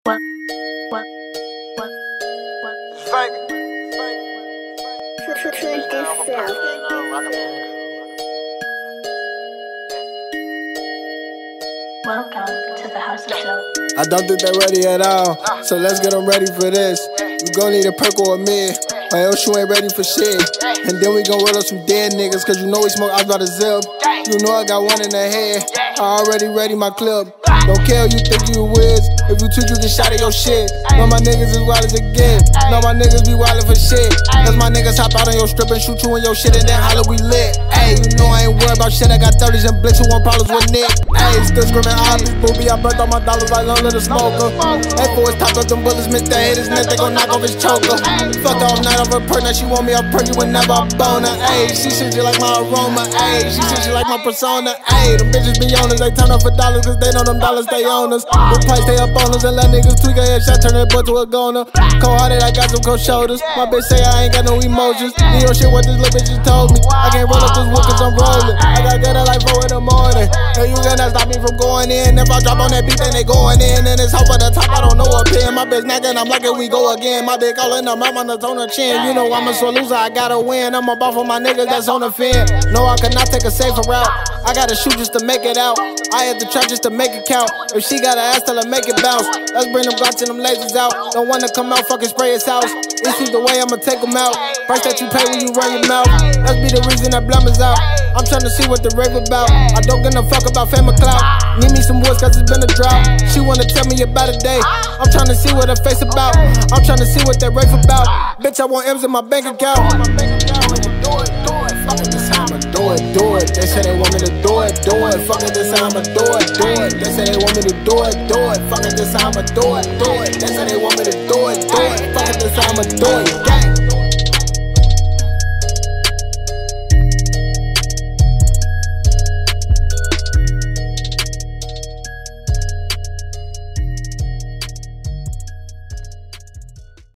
What? Fake. Welcome to the House of Flow. I don't think they're ready at all, so let's get them ready for this. You gon' need a perk or a mid, or else you ain't ready for shit. And then we gon' roll up some dead niggas, cause you know we smoke out by the zip. You know I got one in the head, I already ready my clip. Don't care who you think you whiz, if you tweet you get shot at your shit. Know my niggas is wild as it get, know my niggas be wildin' for shit. Cause my niggas hop out on your strip and shoot you in your shit and then holler we lit. Ayy, you know I ain't worried about shit, I got 30s and blicks who want problems with Nick. Ayy, still screaming obvious, booby, I burnt all my dollars like Long Little Smoker. Hey, for his top up them bullets, miss that hit his neck, they gon' knock off his choker. Fuck off night of her perk, now she want me, I'll perk you whenever I bone her. Ayy, she said she like my aroma, ayy, she said she like my persona. Ayy, them bitches be on us, they turn up for dollars, cause they know them dollars stay on us. The price stay up on us and let niggas tweak a headshot, turn that butt to a goner. Cold hearted, I got some cold shoulders. My bitch say I ain't got no emotions. Need your shit, what this little bitch just told me. I can't roll up this wood cause I'm rolling. I got good at like 4 in the morning. And you cannot stop me from going in. If I drop on that beat, then they going in. And it's hope at the top, I don't know a pin. My bitch knocking, I'm like, here we go again. My dick all in the mouth, on the tone of chin. You know I'm a sore loser, I gotta win. I'm a ball for my niggas that's on the fin. No, I could not take a safer route. I gotta shoot just to make it out. I had to trap just to make it count. If she got an ass, tell her make it bounce. Let's bring them Glocks and them lasers out. Don't wanna come out, fucking spray his house. This is the way I'ma take them out. Price that you pay when you run your mouth. Let's be the reason that blum is out. I'm tryna see what the rave about. I don't give a fuck about fame or clout. Need me some woods cause it's been a drought. She wanna tell me about a day. I'm tryna see what her face about. I'm tryna see what that rave about. Bitch, I want M's in my bank account. Fucking this how I'ma do it. They say they want me to do it. Fucking this how I'ma do it. They say they want me to do it. Fucking this how I'ma do it. They say they want me to do it. Fucking this how I'ma do it.